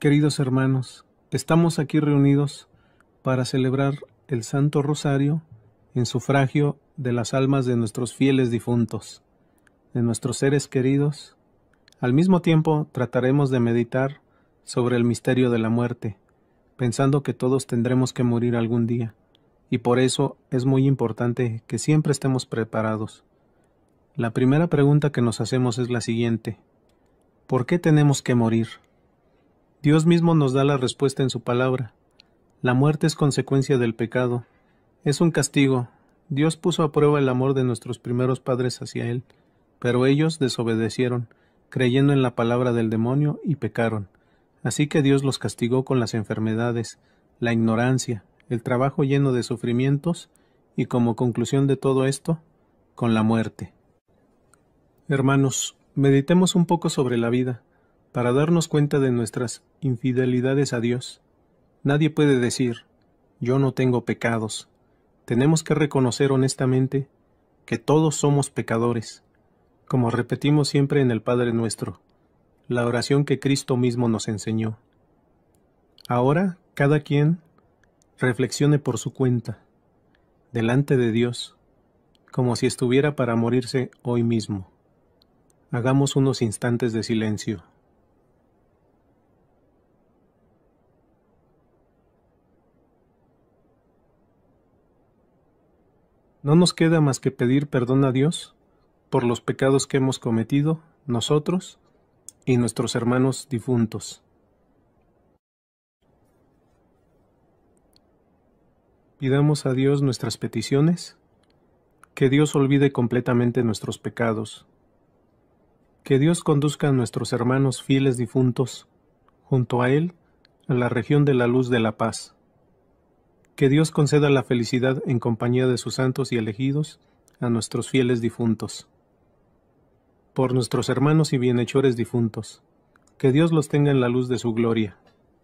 Queridos hermanos, estamos aquí reunidos para celebrar el Santo Rosario en sufragio de las almas de nuestros fieles difuntos, de nuestros seres queridos. Al mismo tiempo trataremos de meditar sobre el misterio de la muerte, pensando que todos tendremos que morir algún día, y por eso es muy importante que siempre estemos preparados. La primera pregunta que nos hacemos es la siguiente: ¿por qué tenemos que morir? Dios mismo nos da la respuesta en su palabra. La muerte es consecuencia del pecado. Es un castigo. Dios puso a prueba el amor de nuestros primeros padres hacia Él, pero ellos desobedecieron, creyendo en la palabra del demonio y pecaron. Así que Dios los castigó con las enfermedades, la ignorancia, el trabajo lleno de sufrimientos y, como conclusión de todo esto, con la muerte. Hermanos, meditemos un poco sobre la vida, para darnos cuenta de nuestras infidelidades a Dios. Nadie puede decir, yo no tengo pecados. Tenemos que reconocer honestamente que todos somos pecadores, como repetimos siempre en el Padre Nuestro, la oración que Cristo mismo nos enseñó. Ahora, cada quien reflexione por su cuenta, delante de Dios, como si estuviera para morirse hoy mismo. Hagamos unos instantes de silencio. No nos queda más que pedir perdón a Dios por los pecados que hemos cometido nosotros y nuestros hermanos difuntos. Pidamos a Dios nuestras peticiones, que Dios olvide completamente nuestros pecados, que Dios conduzca a nuestros hermanos fieles difuntos junto a Él a la región de la luz de la paz. Que Dios conceda la felicidad en compañía de sus santos y elegidos a nuestros fieles difuntos. Por nuestros hermanos y bienhechores difuntos, que Dios los tenga en la luz de su gloria.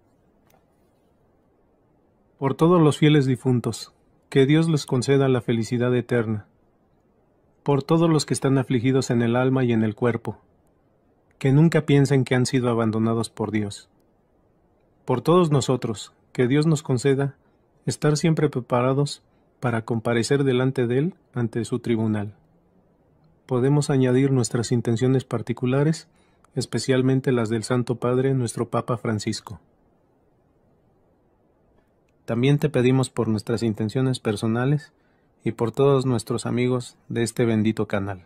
Por todos los fieles difuntos, que Dios les conceda la felicidad eterna. Por todos los que están afligidos en el alma y en el cuerpo, que nunca piensen que han sido abandonados por Dios. Por todos nosotros, que Dios nos conceda estar siempre preparados para comparecer delante de Él ante su tribunal. Podemos añadir nuestras intenciones particulares, especialmente las del Santo Padre, nuestro Papa Francisco. También te pedimos por nuestras intenciones personales y por todos nuestros amigos de este bendito canal.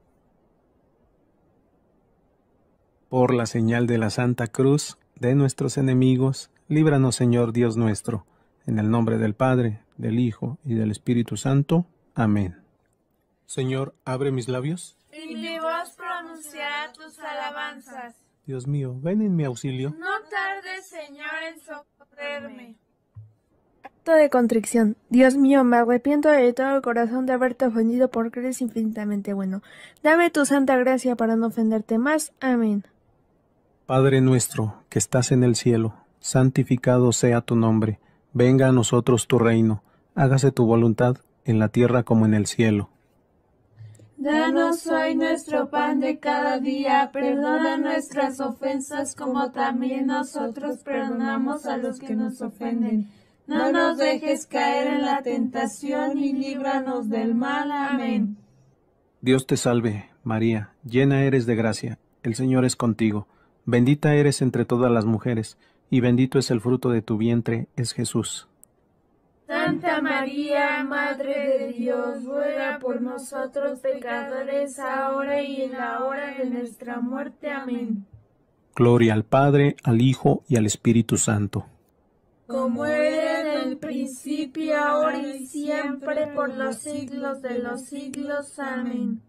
Por la señal de la Santa Cruz de nuestros enemigos, líbranos, Señor Dios nuestro, en el nombre del Padre, del Hijo y del Espíritu Santo. Amén. Señor, abre mis labios, y mi voz pronunciará tus alabanzas. Dios mío, ven en mi auxilio. No tardes, Señor, en socorrerme. Acto de contrición. Dios mío, me arrepiento de todo el corazón de haberte ofendido porque eres infinitamente bueno. Dame tu santa gracia para no ofenderte más. Amén. Padre nuestro, que estás en el cielo, santificado sea tu nombre. Venga a nosotros tu reino. Hágase tu voluntad, en la tierra como en el cielo. Danos hoy nuestro pan de cada día. Perdona nuestras ofensas como también nosotros perdonamos a los que nos ofenden. No nos dejes caer en la tentación y líbranos del mal. Amén. Dios te salve, María, llena eres de gracia. El Señor es contigo. Bendita eres entre todas las mujeres, y bendito es el fruto de tu vientre, es Jesús. Santa María, Madre de Dios, ruega por nosotros pecadores, ahora y en la hora de nuestra muerte. Amén. Gloria al Padre, al Hijo y al Espíritu Santo. Como era en el principio, ahora y siempre, por los siglos de los siglos. Amén.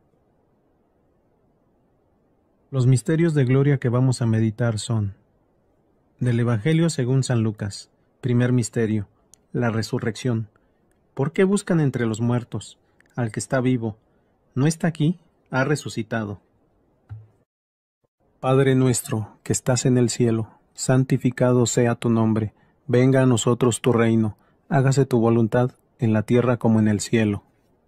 Los misterios de gloria que vamos a meditar son: del Evangelio según San Lucas. Primer misterio, la resurrección. ¿Por qué buscan entre los muertos al que está vivo? ¿No está aquí? Ha resucitado. Padre nuestro, que estás en el cielo, santificado sea tu nombre. Venga a nosotros tu reino. Hágase tu voluntad, en la tierra como en el cielo.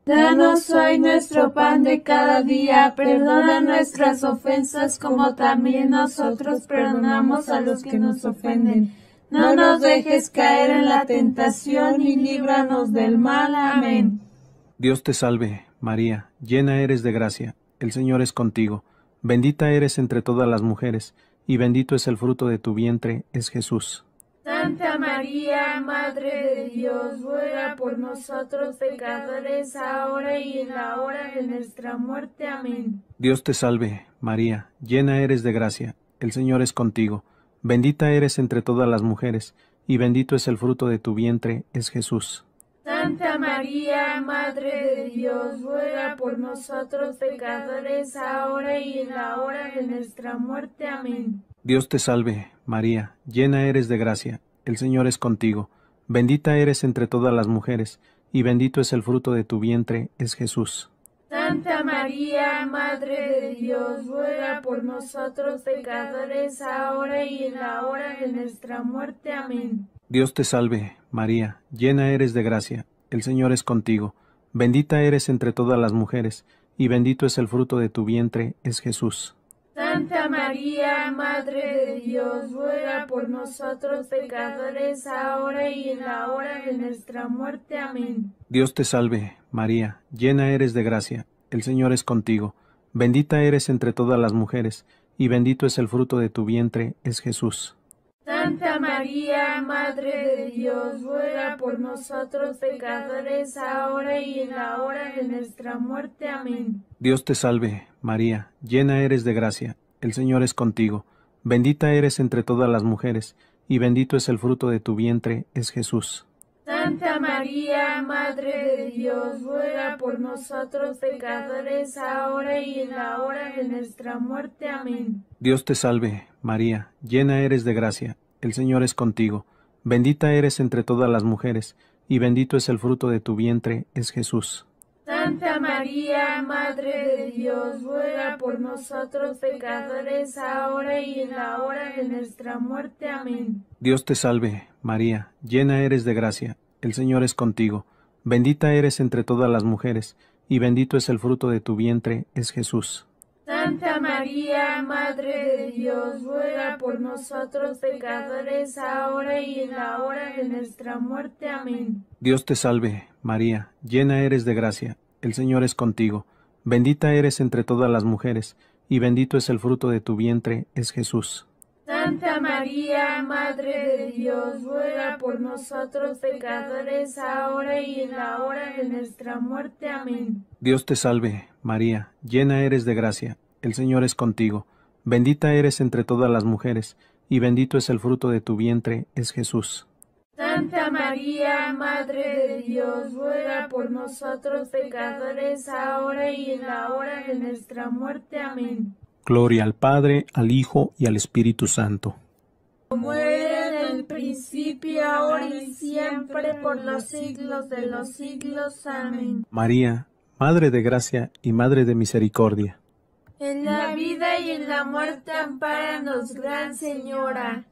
Danos hoy nuestro pan de cada día, perdona nuestras ofensas como también nosotros perdonamos a los que nos ofenden. No nos dejes caer en la tentación y líbranos del mal. Amén. Dios te salve, María, llena eres de gracia, el Señor es contigo. Bendita eres entre todas las mujeres, y bendito es el fruto de tu vientre, es Jesús. Santa María, Madre de Dios, ruega por nosotros pecadores, ahora y en la hora de nuestra muerte. Amén. Dios te salve, María, llena eres de gracia, el Señor es contigo. Bendita eres entre todas las mujeres, y bendito es el fruto de tu vientre, es Jesús. Santa María, Madre de Dios, ruega por nosotros pecadores, ahora y en la hora de nuestra muerte. Amén. Dios te salve, María, llena eres de gracia, el Señor es contigo. Bendita eres entre todas las mujeres, y bendito es el fruto de tu vientre, es Jesús. Santa María, Madre de Dios, ruega por nosotros pecadores, ahora y en la hora de nuestra muerte. Amén. Dios te salve, María, llena eres de gracia, el Señor es contigo. Bendita eres entre todas las mujeres, y bendito es el fruto de tu vientre, es Jesús. Santa María, Madre de Dios, ruega por nosotros pecadores, ahora y en la hora de nuestra muerte. Amén. Dios te salve, María, llena eres de gracia, el Señor es contigo. Bendita eres entre todas las mujeres, y bendito es el fruto de tu vientre, es Jesús. Santa María, Madre de Dios, ruega por nosotros pecadores, ahora y en la hora de nuestra muerte. Amén. Dios te salve, María, llena eres de gracia, el Señor es contigo. Bendita eres entre todas las mujeres, y bendito es el fruto de tu vientre, es Jesús. Santa María, Madre de Dios, ruega por nosotros pecadores, ahora y en la hora de nuestra muerte. Amén. Dios te salve, María, llena eres de gracia, el Señor es contigo. Bendita eres entre todas las mujeres, y bendito es el fruto de tu vientre, es Jesús. Santa María, Madre de Dios, ruega por nosotros pecadores, ahora y en la hora de nuestra muerte. Amén. Dios te salve, María, llena eres de gracia, el Señor es contigo. Bendita eres entre todas las mujeres, y bendito es el fruto de tu vientre, es Jesús. Santa María, Madre de Dios, ruega por nosotros pecadores, ahora y en la hora de nuestra muerte. Amén. Dios te salve, María, llena eres de gracia, el Señor es contigo. Bendita eres entre todas las mujeres, y bendito es el fruto de tu vientre, es Jesús. Santa María, Madre de Dios, ruega por nosotros pecadores, ahora y en la hora de nuestra muerte. Amén. Dios te salve, María, llena eres de gracia, el Señor es contigo. Bendita eres entre todas las mujeres, y bendito es el fruto de tu vientre, es Jesús. Santa María, Madre de Dios, ruega por nosotros pecadores, ahora y en la hora de nuestra muerte. Amén. Gloria al Padre, al Hijo y al Espíritu Santo. Como era en el principio, ahora y siempre, por los siglos de los siglos. Amén. María, Madre de gracia y Madre de misericordia. En la vida y en la muerte, ampáranos, Gran Señora.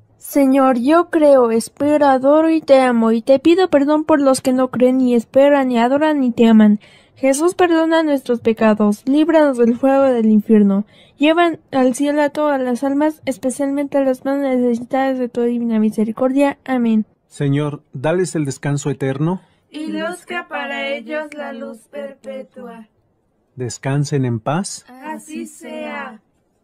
Señor, yo creo, espero, adoro y te amo, y te pido perdón por los que no creen, ni esperan, ni adoran, ni te aman. Jesús, perdona nuestros pecados, líbranos del fuego del infierno. Llevan al cielo a todas las almas, especialmente a las más necesitadas de tu divina misericordia. Amén. Señor, dales el descanso eterno. Y luzca para ellos la luz perpetua. Descansen en paz. Así sea.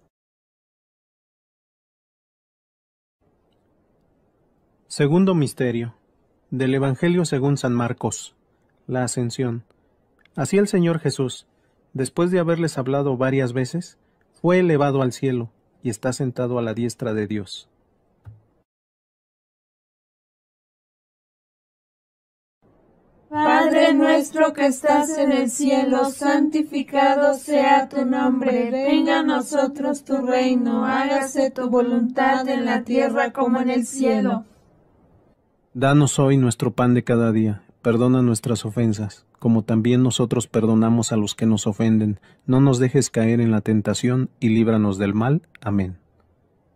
Segundo misterio. Del Evangelio según San Marcos. La Ascensión. Así el Señor Jesús, después de haberles hablado varias veces, fue elevado al cielo y está sentado a la diestra de Dios. Padre nuestro que estás en el cielo, santificado sea tu nombre. Venga a nosotros tu reino, hágase tu voluntad en la tierra como en el cielo. Danos hoy nuestro pan de cada día. Perdona nuestras ofensas, como también nosotros perdonamos a los que nos ofenden. No nos dejes caer en la tentación y líbranos del mal. Amén.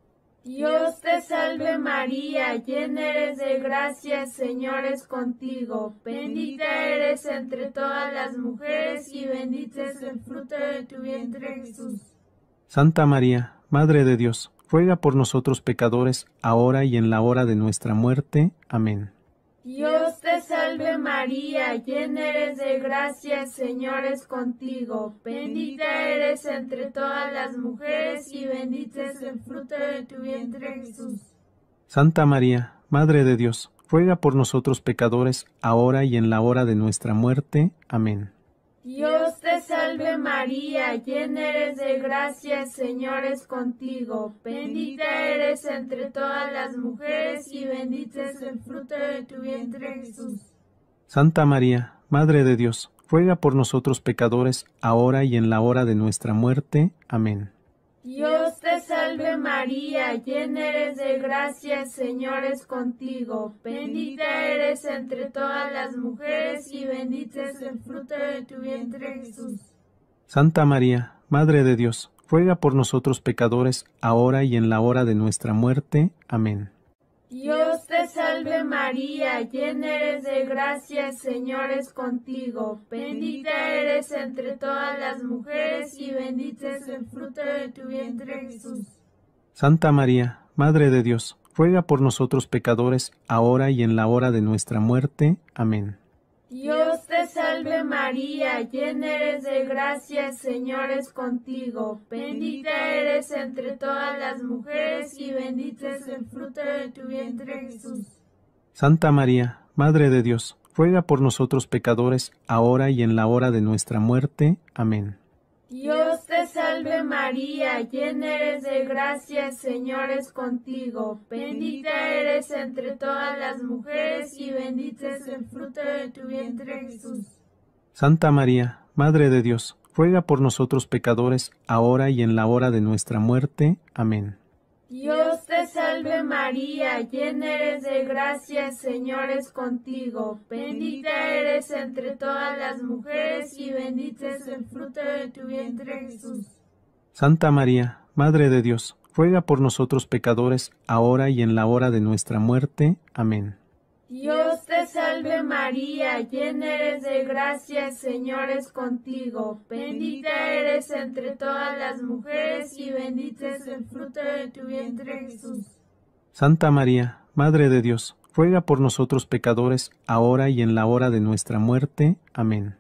Dios te salve María, llena eres de gracia, el Señor es contigo. Bendita eres entre todas las mujeres y bendito es el fruto de tu vientre Jesús. Santa María, Madre de Dios, ruega por nosotros pecadores, ahora y en la hora de nuestra muerte. Amén. Dios te salve María, llena eres de gracia, el Señor es contigo. Bendita eres entre todas las mujeres y bendito es el fruto de tu vientre Jesús. Santa María, Madre de Dios, ruega por nosotros pecadores, ahora y en la hora de nuestra muerte. Amén. Dios te salve María, llena eres de gracia, el Señor es contigo. Bendita eres entre todas las mujeres y bendito es el fruto de tu vientre Jesús. Santa María, Madre de Dios, ruega por nosotros pecadores, ahora y en la hora de nuestra muerte. Amén. Dios te salve María, llena eres de gracia, el Señor es contigo. Bendita eres entre todas las mujeres y bendito es el fruto de tu vientre Jesús. Santa María, Madre de Dios, ruega por nosotros pecadores, ahora y en la hora de nuestra muerte. Amén. Dios te salve María, llena eres de gracia, el Señor es contigo. Bendita eres entre todas las mujeres y bendito es el fruto de tu vientre Jesús. Santa María, Madre de Dios, ruega por nosotros pecadores, ahora y en la hora de nuestra muerte. Amén. Dios te salve María, llena eres de gracia, el Señor es contigo. Bendita eres entre todas las mujeres y bendito es el fruto de tu vientre Jesús. Santa María, Madre de Dios, ruega por nosotros pecadores, ahora y en la hora de nuestra muerte. Amén. Dios te salve María, llena eres de gracia, el Señor es contigo. Bendita eres entre todas las mujeres y bendito es el fruto de tu vientre Jesús. Santa María, Madre de Dios, ruega por nosotros pecadores, ahora y en la hora de nuestra muerte. Amén. Dios te salve María, llena eres de gracia, el Señor es contigo. Bendita eres entre todas las mujeres y bendito es el fruto de tu vientre Jesús. Santa María, Madre de Dios, ruega por nosotros pecadores, ahora y en la hora de nuestra muerte. Amén. Dios te salve María, llena eres de gracia, el Señor es contigo. Bendita eres entre todas las mujeres y bendito es el fruto de tu vientre Jesús. Santa María, Madre de Dios, ruega por nosotros pecadores, ahora y en la hora de nuestra muerte. Amén.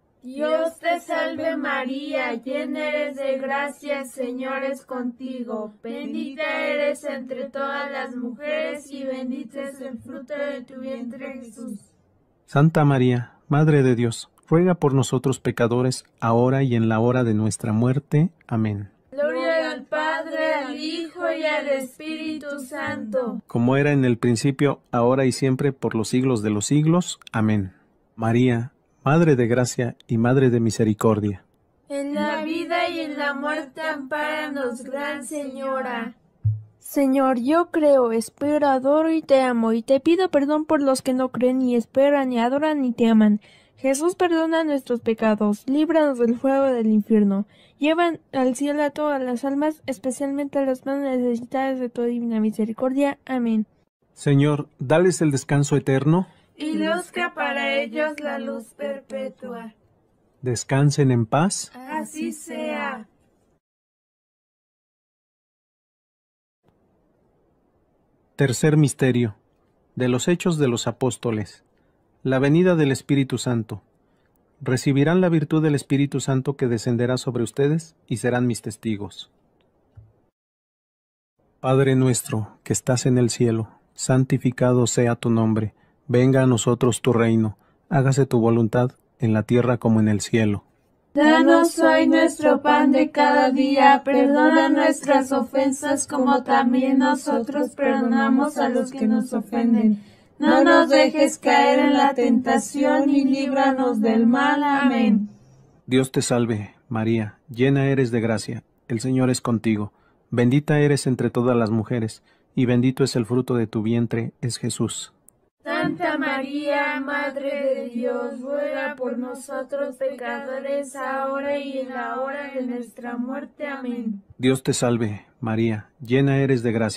Dios te salve María, llena eres de gracia, el Señor es contigo. Bendita eres entre todas las mujeres y bendito es el fruto de tu vientre Jesús. Santa María, Madre de Dios, ruega por nosotros pecadores, ahora y en la hora de nuestra muerte. Amén. Gloria al Padre, al Hijo y al Espíritu Santo. Como era en el principio, ahora y siempre, por los siglos de los siglos. Amén. María, Madre de gracia y Madre de misericordia. En la vida y en la muerte ampáranos, Gran Señora. Señor, yo creo, espero, adoro y te amo, y te pido perdón por los que no creen, ni esperan, ni adoran, ni te aman. Jesús, perdona nuestros pecados, líbranos del fuego del infierno. Llevan al cielo a todas las almas, especialmente a las más necesitadas de tu divina misericordia. Amén. Señor, dales el descanso eterno. Y luzca para ellos la luz perpetua. Descansen en paz. Así sea. Tercer misterio. De los Hechos de los Apóstoles. La venida del Espíritu Santo. Recibirán la virtud del Espíritu Santo que descenderá sobre ustedes y serán mis testigos. Padre nuestro, que estás en el cielo, santificado sea tu nombre. Venga a nosotros tu reino. Hágase tu voluntad, en la tierra como en el cielo. Danos hoy nuestro pan de cada día, perdona nuestras ofensas como también nosotros perdonamos a los que nos ofenden. No nos dejes caer en la tentación y líbranos del mal. Amén. Dios te salve, María, llena eres de gracia, el Señor es contigo. Bendita eres entre todas las mujeres, y bendito es el fruto de tu vientre, es Jesús. Santa María, Madre de Dios, ruega por nosotros pecadores, ahora y en la hora de nuestra muerte. Amén. Dios te salve, María, llena eres de gracia,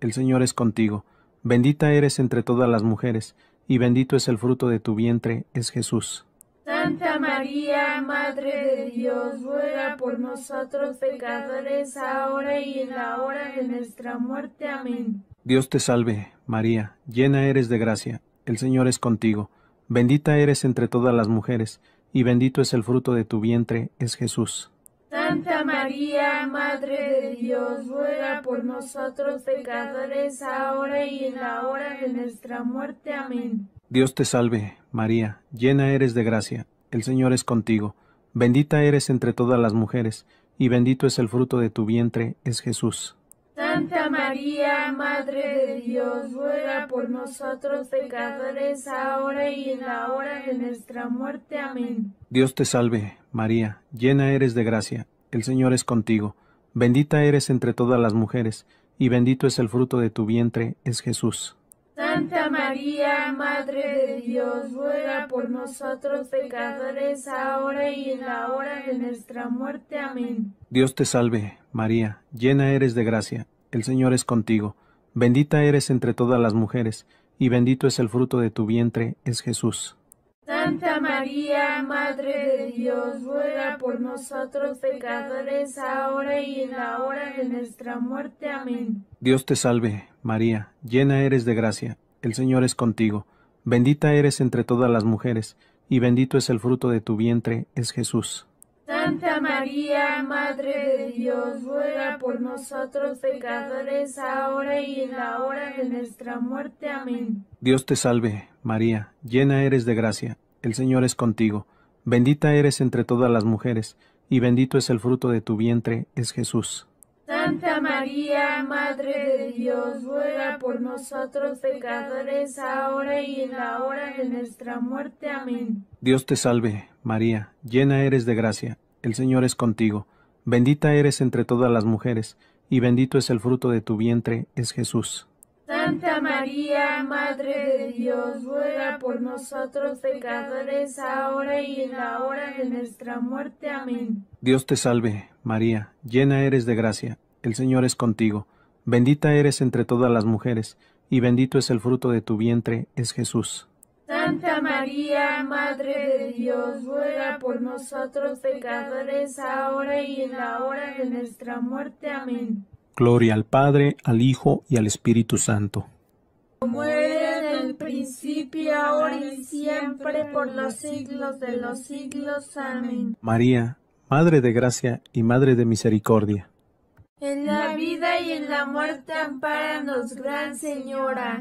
el Señor es contigo. Bendita eres entre todas las mujeres, y bendito es el fruto de tu vientre, es Jesús. Santa María, Madre de Dios, ruega por nosotros pecadores, ahora y en la hora de nuestra muerte. Amén. Dios te salve, María, llena eres de gracia, el Señor es contigo. Bendita eres entre todas las mujeres, y bendito es el fruto de tu vientre, es Jesús. Santa María, Madre de Dios, ruega por nosotros pecadores, ahora y en la hora de nuestra muerte. Amén. Dios te salve, María, llena eres de gracia, el Señor es contigo. Bendita eres entre todas las mujeres, y bendito es el fruto de tu vientre, es Jesús. Santa María, Madre de Dios, ruega por nosotros pecadores, ahora y en la hora de nuestra muerte. Amén. Dios te salve, María, llena eres de gracia, el Señor es contigo. Bendita eres entre todas las mujeres, y bendito es el fruto de tu vientre, es Jesús. Santa María, Madre de Dios, ruega por nosotros pecadores, ahora y en la hora de nuestra muerte. Amén. Dios te salve, María, llena eres de gracia, el Señor es contigo. Bendita eres entre todas las mujeres, y bendito es el fruto de tu vientre, es Jesús. Santa María, Madre de Dios, ruega por nosotros pecadores, ahora y en la hora de nuestra muerte. Amén. Dios te salve, María, llena eres de gracia, el Señor es contigo. Bendita eres entre todas las mujeres, y bendito es el fruto de tu vientre, es Jesús. Santa María, Madre de Dios, ruega por nosotros pecadores, ahora y en la hora de nuestra muerte. Amén. Dios te salve, María, llena eres de gracia, el Señor es contigo. Bendita eres entre todas las mujeres, y bendito es el fruto de tu vientre, es Jesús. Santa María, Madre de Dios, ruega por nosotros pecadores, ahora y en la hora de nuestra muerte. Amén. Dios te salve, María, llena eres de gracia, el Señor es contigo. Bendita eres entre todas las mujeres, y bendito es el fruto de tu vientre, es Jesús. Santa María, Madre de Dios, ruega por nosotros pecadores, ahora y en la hora de nuestra muerte. Amén. Dios te salve, María, llena eres de gracia, el Señor es contigo. Bendita eres entre todas las mujeres, y bendito es el fruto de tu vientre, es Jesús. Santa María, Madre de Dios, ruega por nosotros pecadores, ahora y en la hora de nuestra muerte. Amén. Gloria al Padre, al Hijo y al Espíritu Santo. Como era en el principio, ahora y siempre, por los siglos de los siglos. Amén. María, Madre de gracia y Madre de misericordia. En la vida y en la muerte, ampáranos, Gran Señora.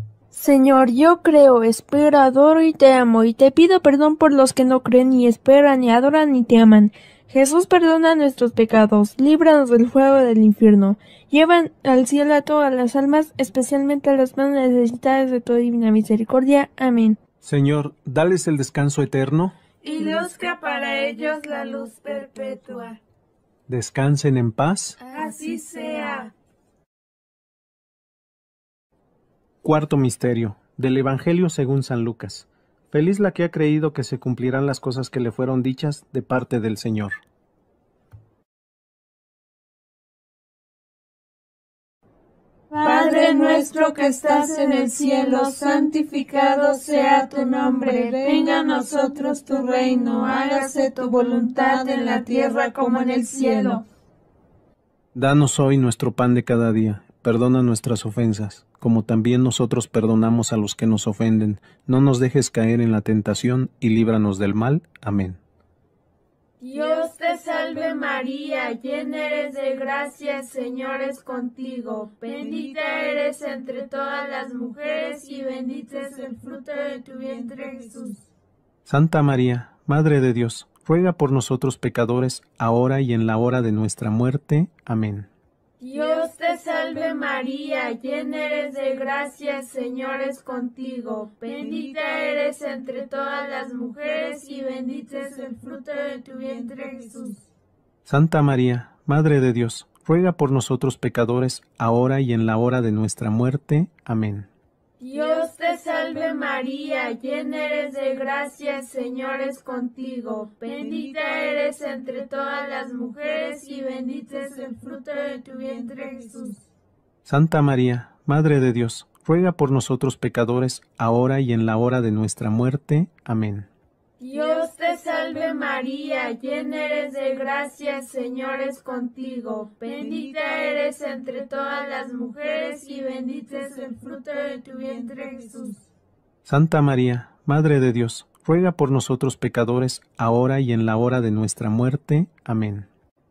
Señor, yo creo, espero, adoro y te amo, y te pido perdón por los que no creen, ni esperan, ni adoran, ni te aman. Jesús, perdona nuestros pecados, líbranos del fuego del infierno. Llevan al cielo a todas las almas, especialmente a las más necesitadas de tu divina misericordia. Amén. Señor, dales el descanso eterno. Y luzca para ellos la luz perpetua. Descansen en paz. Así sea. Cuarto misterio, del Evangelio según San Lucas. Feliz la que ha creído que se cumplirán las cosas que le fueron dichas de parte del Señor. Padre nuestro que estás en el cielo, santificado sea tu nombre. Venga a nosotros tu reino, hágase tu voluntad en la tierra como en el cielo. Danos hoy nuestro pan de cada día. Perdona nuestras ofensas, como también nosotros perdonamos a los que nos ofenden. No nos dejes caer en la tentación y líbranos del mal. Amén. Dios te salve María, llena eres de gracia, el Señor es contigo. Bendita eres entre todas las mujeres y bendito es el fruto de tu vientre, Jesús. Santa María, Madre de Dios, ruega por nosotros pecadores, ahora y en la hora de nuestra muerte. Amén. Dios te salve María, llena eres de gracia, el Señor es contigo. Bendita eres entre todas las mujeres y bendito es el fruto de tu vientre, Jesús. Santa María, Madre de Dios, ruega por nosotros pecadores, ahora y en la hora de nuestra muerte. Amén. Dios te salve María, llena eres de gracia, el Señor es contigo. Bendita eres entre todas las mujeres y bendito es el fruto de tu vientre, Jesús. Santa María, Madre de Dios, ruega por nosotros pecadores, ahora y en la hora de nuestra muerte. Amén. Dios te salve María, llena eres de gracia, el Señor es contigo. Bendita eres entre todas las mujeres y bendito es el fruto de tu vientre Jesús. Santa María, Madre de Dios, ruega por nosotros pecadores, ahora y en la hora de nuestra muerte. Amén.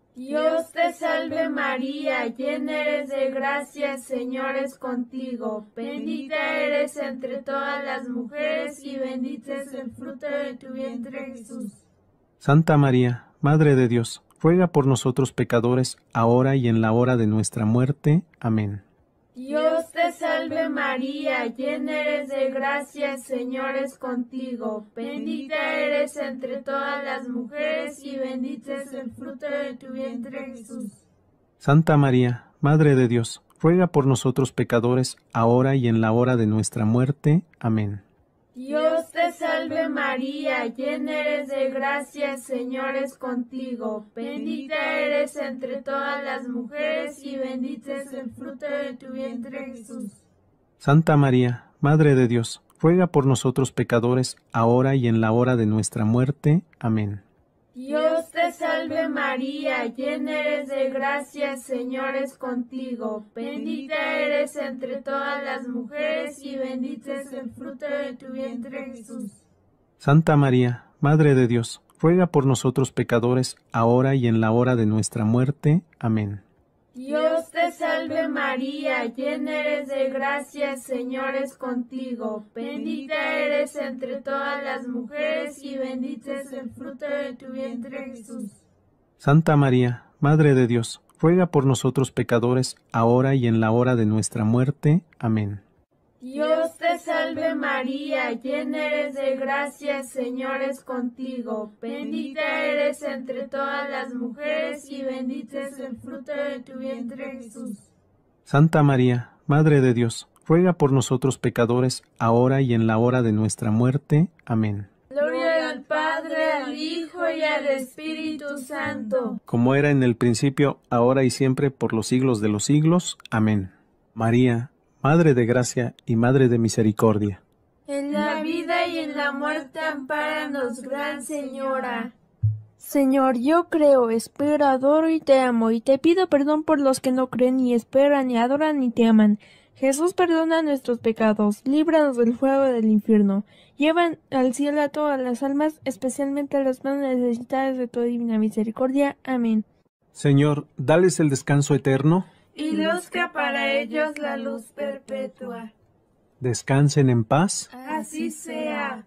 Dios te salve María, llena eres de gracia, el Señor es contigo. Bendita eres entre todas las mujeres y bendito es el fruto de tu vientre Jesús. Santa María, Madre de Dios, ruega por nosotros pecadores, ahora y en la hora de nuestra muerte. Amén. Dios te salve María, llena eres de gracia, el Señor es contigo. Bendita eres entre todas las mujeres y bendito es el fruto de tu vientre Jesús. Santa María, Madre de Dios, ruega por nosotros pecadores, ahora y en la hora de nuestra muerte. Amén. Dios te salve María, llena eres de gracia, el Señor es contigo. Bendita eres entre todas las mujeres y bendito es el fruto de tu vientre Jesús. Santa María, Madre de Dios, ruega por nosotros pecadores, ahora y en la hora de nuestra muerte. Amén. Dios te salve María, llena eres de gracia, el Señor es contigo. Bendita eres entre todas las mujeres y bendito es el fruto de tu vientre Jesús. Santa María, Madre de Dios, ruega por nosotros pecadores, ahora y en la hora de nuestra muerte. Amén. Dios te salve María, llena eres de gracia, el Señor es contigo. Bendita eres entre todas las mujeres y bendito es el fruto de tu vientre Jesús. Santa María, Madre de Dios, ruega por nosotros pecadores, ahora y en la hora de nuestra muerte. Amén. Dios te salve María, llena eres de gracia, el Señor es contigo. Bendita eres entre todas las mujeres y bendito es el fruto de tu vientre Jesús. Santa María, Madre de Dios, ruega por nosotros pecadores, ahora y en la hora de nuestra muerte. Amén. Gloria al Padre, al Hijo y al Espíritu Santo. Como era en el principio, ahora y siempre, por los siglos de los siglos. Amén. María, Madre de gracia y Madre de misericordia. En la vida y en la muerte ampáranos, Gran Señora. Señor, yo creo, espero, adoro y te amo, y te pido perdón por los que no creen, ni esperan, ni adoran, ni te aman. Jesús, perdona nuestros pecados, líbranos del fuego del infierno. Llevan al cielo a todas las almas, especialmente a las más necesitadas de tu divina misericordia. Amén. Señor, dales el descanso eterno. Y luzca para ellos la luz perpetua. Descansen en paz. Así sea.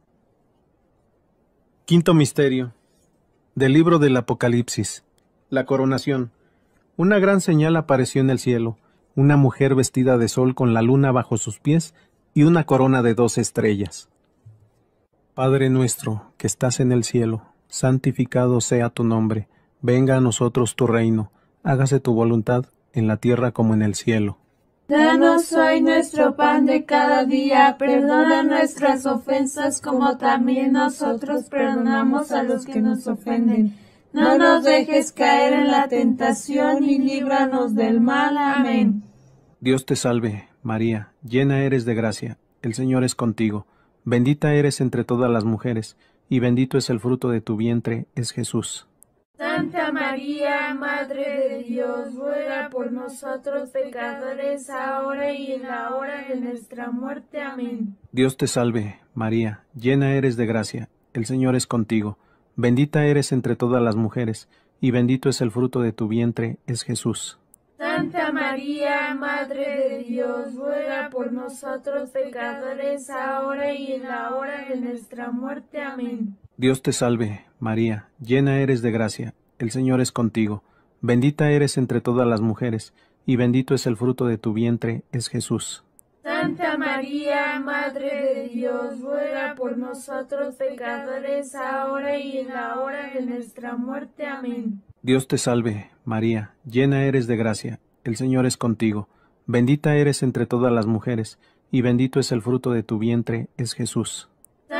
Quinto misterio. Del libro del Apocalipsis. La coronación. Una gran señal apareció en el cielo, una mujer vestida de sol con la luna bajo sus pies y una corona de 12 estrellas. Padre nuestro, que estás en el cielo, santificado sea tu nombre. Venga a nosotros tu reino. Hágase tu voluntad, en la tierra como en el cielo. Danos hoy nuestro pan de cada día, perdona nuestras ofensas como también nosotros perdonamos a los que nos ofenden. No nos dejes caer en la tentación y líbranos del mal. Amén. Dios te salve, María, llena eres de gracia, el Señor es contigo. Bendita eres entre todas las mujeres, y bendito es el fruto de tu vientre, es Jesús. Santa María, Madre de Dios, ruega por nosotros pecadores, ahora y en la hora de nuestra muerte. Amén. Dios te salve, María, llena eres de gracia, el Señor es contigo. Bendita eres entre todas las mujeres, y bendito es el fruto de tu vientre, es Jesús. Santa María, Madre de Dios, ruega por nosotros pecadores, ahora y en la hora de nuestra muerte. Amén. Dios te salve, María, llena eres de gracia, el Señor es contigo. Bendita eres entre todas las mujeres, y bendito es el fruto de tu vientre, es Jesús. Santa María, Madre de Dios, ruega por nosotros pecadores, ahora y en la hora de nuestra muerte. Amén. Dios te salve, María, llena eres de gracia, el Señor es contigo. Bendita eres entre todas las mujeres, y bendito es el fruto de tu vientre, es Jesús.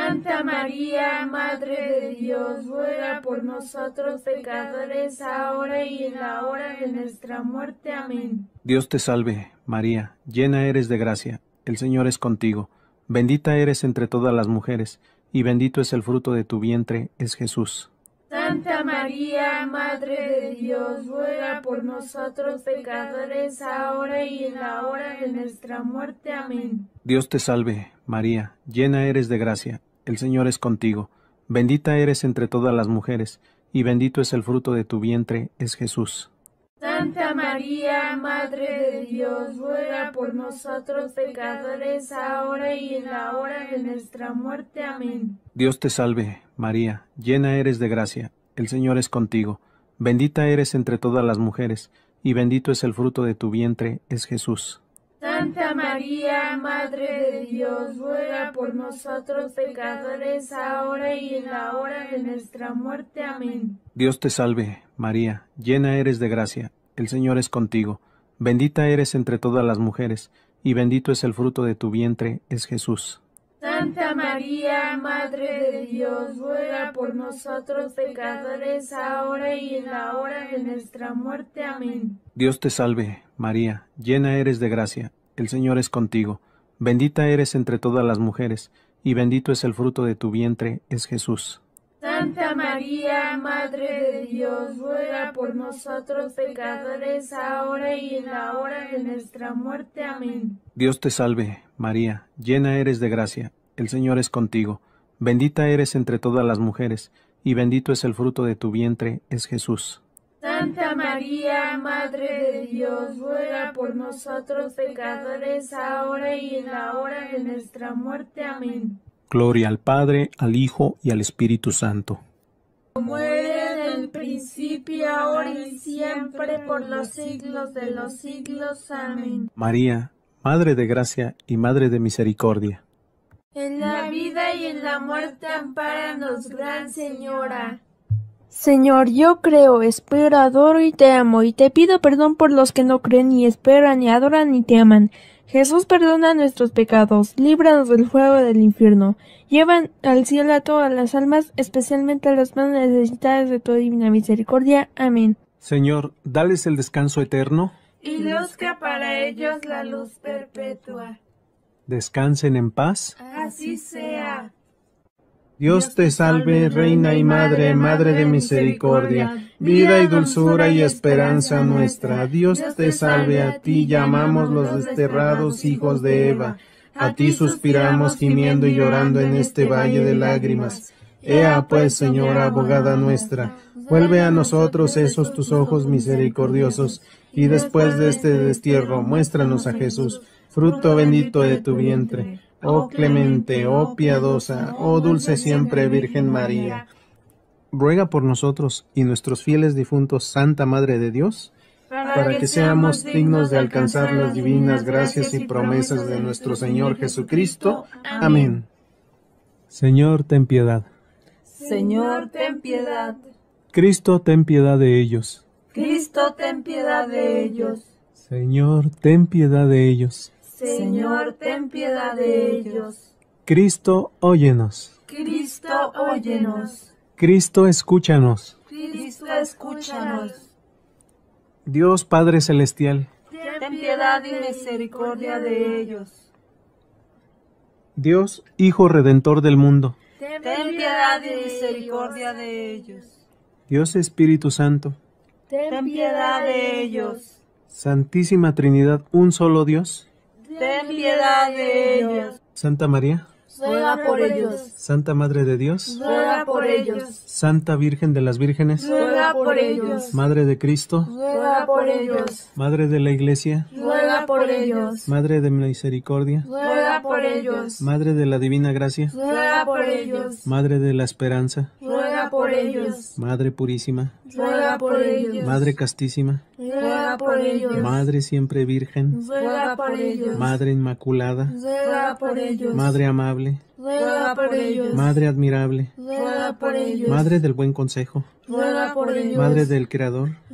Santa María, Madre de Dios, ruega por nosotros pecadores, ahora y en la hora de nuestra muerte. Amén. Dios te salve, María, llena eres de gracia, el Señor es contigo. Bendita eres entre todas las mujeres, y bendito es el fruto de tu vientre, es Jesús. Santa María, Madre de Dios, ruega por nosotros pecadores, ahora y en la hora de nuestra muerte. Amén. Dios te salve, María, llena eres de gracia, el Señor es contigo. Bendita eres entre todas las mujeres, y bendito es el fruto de tu vientre, es Jesús. Santa María, Madre de Dios, ruega por nosotros pecadores, ahora y en la hora de nuestra muerte. Amén. Dios te salve, María, llena eres de gracia, el Señor es contigo. Bendita eres entre todas las mujeres, y bendito es el fruto de tu vientre, es Jesús. Santa María, Madre de Dios, ruega por nosotros pecadores, ahora y en la hora de nuestra muerte. Amén. Dios te salve, María, llena eres de gracia, el Señor es contigo. Bendita eres entre todas las mujeres, y bendito es el fruto de tu vientre, es Jesús. Santa María, Madre de Dios, ruega por nosotros pecadores, ahora y en la hora de nuestra muerte. Amén. Dios te salve, María, llena eres de gracia, el Señor es contigo. Bendita eres entre todas las mujeres, y bendito es el fruto de tu vientre, es Jesús. Santa María, Madre de Dios, ruega por nosotros pecadores, ahora y en la hora de nuestra muerte. Amén. Dios te salve, María, llena eres de gracia, el Señor es contigo. Bendita eres entre todas las mujeres, y bendito es el fruto de tu vientre, es Jesús. Santa María, Madre de Dios, ruega por nosotros pecadores, ahora y en la hora de nuestra muerte. Amén. Gloria al Padre, al Hijo y al Espíritu Santo. Como era en el principio, ahora y siempre, por los siglos de los siglos. Amén. María, Madre de gracia y Madre de misericordia. En la vida y en la muerte, ampáranos, Gran Señora. Señor, yo creo, espero, adoro y te amo, y te pido perdón por los que no creen, ni esperan, ni adoran, ni te aman. Jesús, perdona nuestros pecados, líbranos del fuego del infierno. Llevan al cielo a todas las almas, especialmente a las más necesitadas de tu divina misericordia. Amén. Señor, dales el descanso eterno. Y luzca para ellos la luz perpetua. Descansen en paz. Así sea. Dios te salve, Reina y Madre, Madre de misericordia, vida y dulzura y esperanza nuestra. Dios te salve, a ti llamamos los desterrados hijos de Eva. A ti suspiramos gimiendo y llorando en este valle de lágrimas. Ea pues, Señora, abogada nuestra, vuelve a nosotros esos tus ojos misericordiosos, y después de este destierro muéstranos a Jesús, fruto bendito de tu vientre. Oh clemente, oh piadosa, oh dulce siempre Virgen María. Ruega por nosotros y nuestros fieles difuntos, Santa Madre de Dios, para que seamos dignos de alcanzar las divinas gracias y promesas de nuestro Señor Jesucristo. Amén. Señor, ten piedad. Señor, ten piedad. Cristo, ten piedad de ellos. Cristo, ten piedad de ellos. Señor, ten piedad de ellos. Señor, ten piedad de ellos. Cristo, óyenos. Cristo, óyenos. Cristo, escúchanos. Cristo, escúchanos. Dios Padre Celestial, Ten piedad y misericordia de ellos. Dios Hijo Redentor del mundo, Ten piedad y misericordia de ellos. Dios Espíritu Santo, Ten piedad de ellos. Santísima Trinidad, un solo Dios, Ten piedad de ellos. Santa María, Ruega por ellos. Santa Madre de Dios, Ruega por ellos. Santa Virgen de las Vírgenes, Ruega por ellos. Madre de Cristo, Ruega por ellos. Madre de la Iglesia, Ruega por ellos. Madre de misericordia, Ruega por ellos. Madre de la Divina Gracia, Ruega por ellos. Madre de la Esperanza, Ruega por ellos. Madre Purísima, Ruega por ellos. Madre Castísima, Ruega por ellos. Madre Siempre Virgen, Ruega por ellos. Madre Inmaculada, Ruega por ellos. Madre Amable, Ruega por ellos. Madre Admirable, Ruega por ellos. Madre del Buen Consejo, Ruega por ellos. Madre del Creador,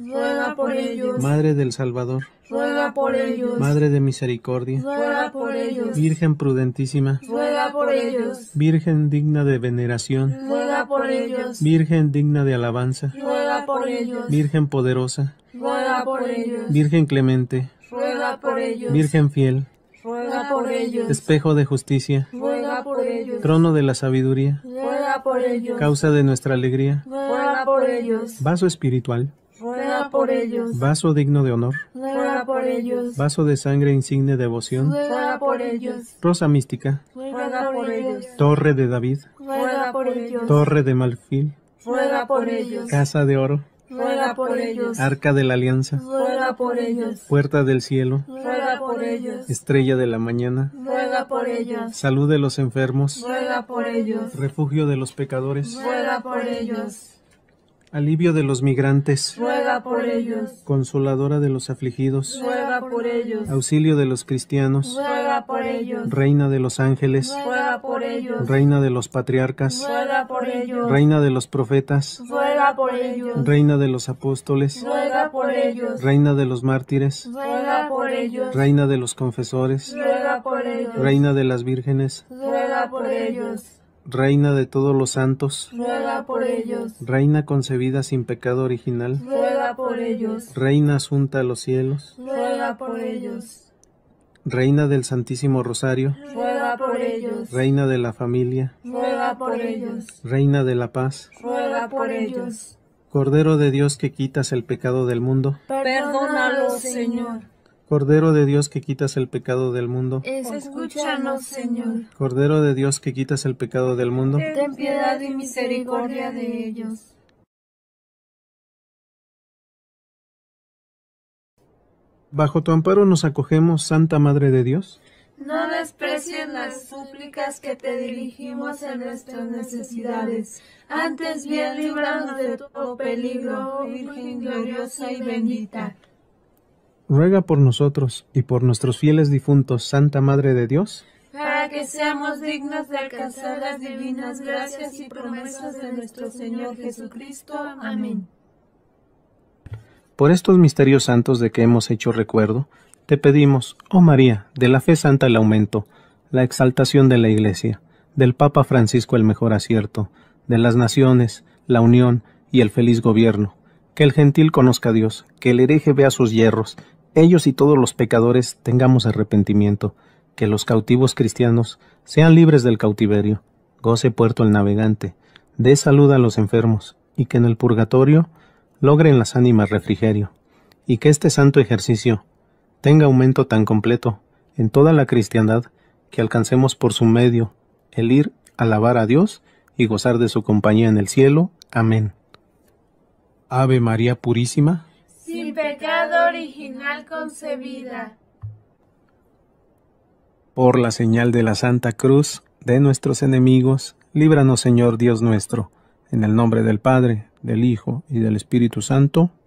ruega por ellos. Madre del Salvador, Ruega por ellos. Madre de misericordia, Ruega por ellos. Virgen prudentísima, Ruega por ellos. Virgen digna de veneración, Ruega por ellos. Virgen digna de alabanza, Ruega por ellos. Virgen poderosa, Ruega por ellos. Virgen clemente, Ruega por ellos. Virgen fiel, Ruega por ellos. espejo de justicia, Ruega por ellos. trono de la sabiduría, Ruega por ellos. causa de nuestra alegría, Ruega por ellos. vaso espiritual, Ruega por ellos. vaso digno de honor, Ruega por ellos. vaso de sangre insigne devoción, Ruega por ellos. rosa mística, Ruega por ellos. torre de David, Ruega por ellos. torre de marfil, Ruega por ellos. casa de oro, Ruega por ellos. arca de la alianza, Ruega por ellos. puerta del cielo, Ruega por ellos. estrella de la mañana, Ruega por ellos. salud de los enfermos, Ruega por ellos. refugio de los pecadores, Ruega por ellos. alivio de los migrantes, Ruega por ellos. consoladora de los afligidos, Ruega por ellos. auxilio de los cristianos, Ruega por ellos. reina de los ángeles, Ruega por ellos. reina de los patriarcas, Ruega por ellos. reina de los profetas, Ruega por ellos. reina de los apóstoles, Ruega por ellos. reina de los mártires, Ruega por ellos. reina de los confesores, Ruega por ellos. reina de las vírgenes, Ruega por ellos. reina de todos los santos, Ruega por ellos. reina concebida sin pecado original, Ruega por ellos. reina asunta a los cielos, Ruega por ellos. reina del Santísimo Rosario, Ruega por ellos. reina de la familia, Ruega por ellos. reina de la paz, Ruega por ellos. Cordero de Dios que quitas el pecado del mundo, Perdónalos, Señor. Cordero de Dios que quitas el pecado del mundo, Escúchanos, Señor. Cordero de Dios que quitas el pecado del mundo, Ten piedad y misericordia de ellos. bajo tu amparo nos acogemos, Santa Madre de Dios. No desprecies las súplicas que te dirigimos en nuestras necesidades. Antes bien, líbranos de todo peligro, oh Virgen gloriosa y bendita. Ruega por nosotros y por nuestros fieles difuntos, Santa Madre de Dios, Para que seamos dignos de alcanzar las divinas gracias y promesas de nuestro Señor Jesucristo. Amén. por estos misterios santos de que hemos hecho recuerdo, te pedimos, oh María, de la fe santa el aumento, la exaltación de la Iglesia, del Papa Francisco el mejor acierto, de las naciones, la unión y el feliz gobierno, que el gentil conozca a Dios, que el hereje vea sus yerros, ellos y todos los pecadores tengamos arrepentimiento, que los cautivos cristianos sean libres del cautiverio, goce puerto el navegante, dé salud a los enfermos, y que en el purgatorio logren las ánimas refrigerio, y que este santo ejercicio tenga aumento tan completo en toda la cristiandad que alcancemos por su medio el ir a alabar a Dios y gozar de su compañía en el cielo. Amén. Ave María Purísima, Sin pecado original concebida. por la señal de la Santa Cruz de nuestros enemigos, líbranos, Señor Dios nuestro, en el nombre del Padre, del Hijo y del Espíritu Santo.